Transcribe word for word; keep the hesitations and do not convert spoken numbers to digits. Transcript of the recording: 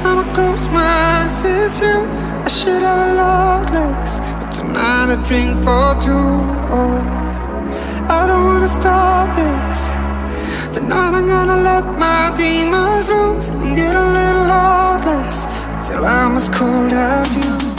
time I close my eyes, it's you. I should have a lot less, but tonight I drink for two. Oh, I don't wanna stop this. Tonight I'm gonna let my demons loose and get a little heartless till I'm as cold as you.